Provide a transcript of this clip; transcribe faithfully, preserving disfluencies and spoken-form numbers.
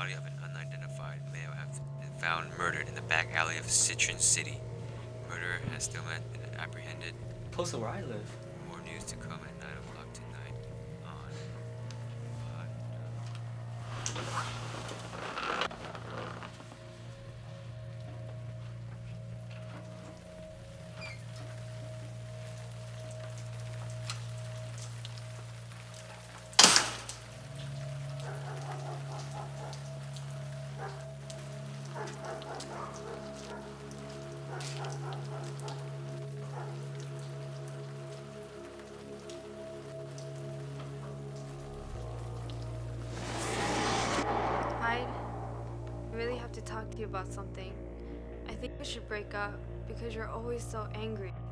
body of an unidentified male has been found murdered in the back alley of Citron City. Murderer has still not been apprehended. Close to where I live. More news to come at nine o'clock tonight on Hyde, I really have to talk to you about something. I think we should break up because you're always so angry.